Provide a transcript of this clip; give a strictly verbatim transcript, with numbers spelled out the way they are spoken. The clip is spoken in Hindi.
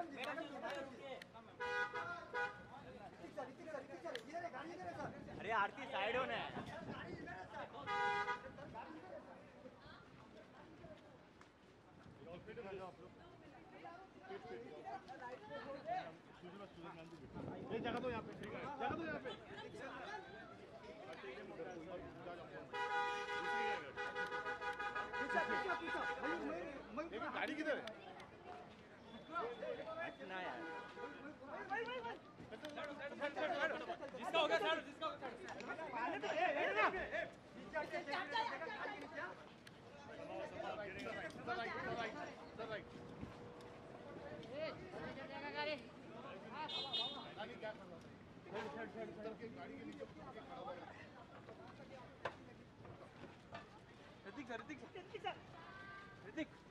अरे आरती साइड हो ना। ये जगह तो यहाँ पे जगह तो यहाँ पे गाड़ी किधर है ना यार जिसका होगा सर जिसका होगा ऋतिक सर ऋतिक सर ऋतिक